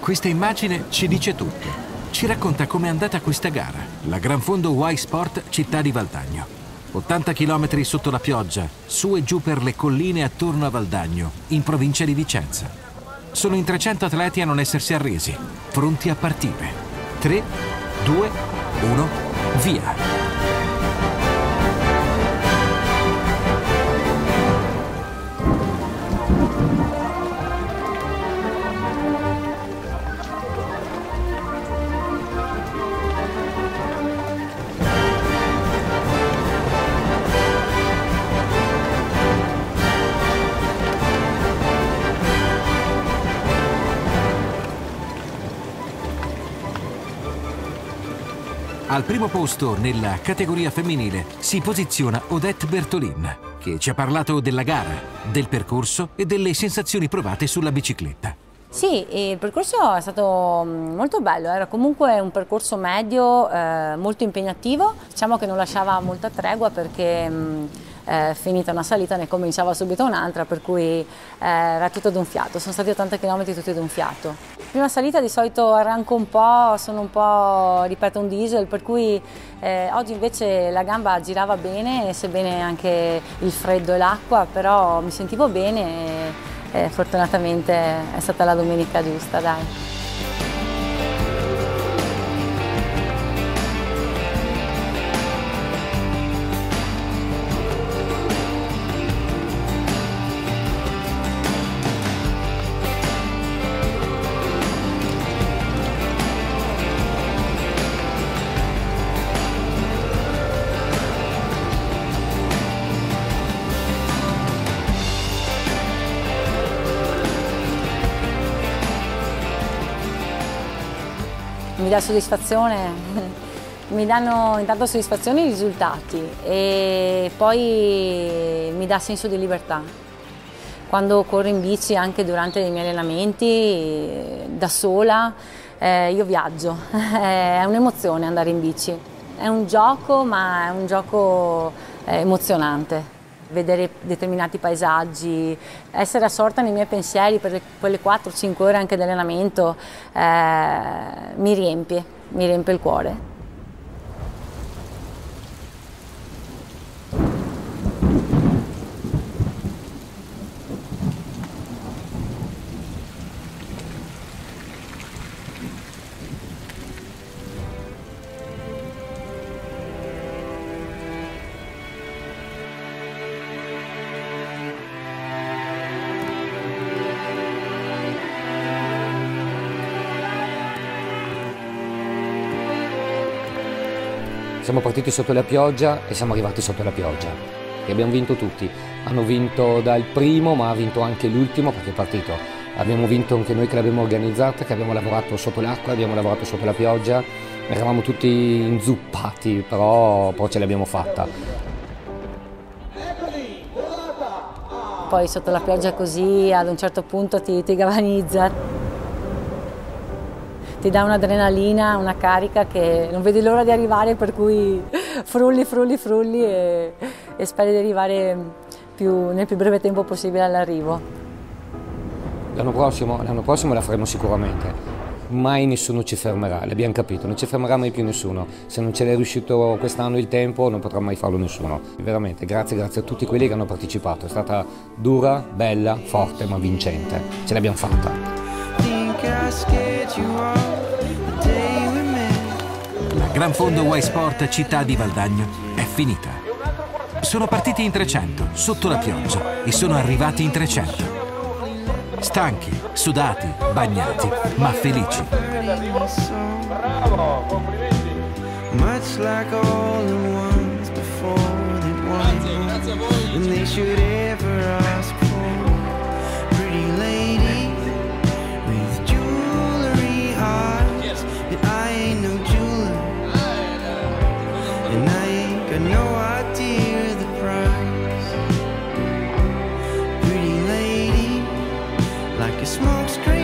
Questa immagine ci dice tutto. Ci racconta com'è andata questa gara, la Gran Fondo Y Sport Città di Valdagno. 80 km sotto la pioggia, su e giù per le colline attorno a Valdagno, in provincia di Vicenza. Sono in 300 atleti a non essersi arresi, pronti a partire. 3, 2, 1, via! Al primo posto nella categoria femminile si posiziona Odette Bertolin, che ci ha parlato della gara, del percorso e delle sensazioni provate sulla bicicletta. Sì, il percorso è stato molto bello, era comunque un percorso medio, molto impegnativo. Diciamo che non lasciava molta tregua perché finita una salita ne cominciava subito un'altra, per cui era tutto d'un fiato. Sono stati 80 km tutti d'un fiato. Prima salita di solito arranco un po', sono un po', ripeto, un diesel, per cui oggi invece la gamba girava bene, sebbene anche il freddo e l'acqua, però mi sentivo bene e fortunatamente è stata la domenica giusta, dai. Mi dà soddisfazione, mi danno intanto soddisfazione i risultati e poi mi dà senso di libertà. Quando corro in bici, anche durante i miei allenamenti, da sola, io viaggio, è un'emozione andare in bici. È un gioco, ma è un gioco emozionante. Vedere determinati paesaggi, essere assorta nei miei pensieri per quelle 4-5 ore anche di allenamento mi riempie il cuore. Siamo partiti sotto la pioggia e siamo arrivati sotto la pioggia e abbiamo vinto tutti. Hanno vinto dal primo, ma ha vinto anche l'ultimo perché è partito. Abbiamo vinto anche noi che l'abbiamo organizzata, che abbiamo lavorato sotto l'acqua, abbiamo lavorato sotto la pioggia. Eravamo tutti inzuppati, però ce l'abbiamo fatta. Poi sotto la pioggia così ad un certo punto ti galvanizza. Ti dà un'adrenalina, una carica che non vedi l'ora di arrivare, per cui frulli e speri di arrivare nel più breve tempo possibile all'arrivo. L'anno prossimo la faremo sicuramente, mai nessuno ci fermerà, l'abbiamo capito, non ci fermerà mai più nessuno. Se non ce l'è riuscito quest'anno il tempo non potrà mai farlo nessuno. Veramente grazie a tutti quelli che hanno partecipato, è stata dura, bella, forte ma vincente, ce l'abbiamo fatta. La Gran Fondo Y Sport Città di Valdagno è finita. Sono partiti in 300, sotto la pioggia, e sono arrivati in 300. Stanchi, sudati, bagnati, ma felici. Bravo, complimenti. Grazie a voi. Smoke screen.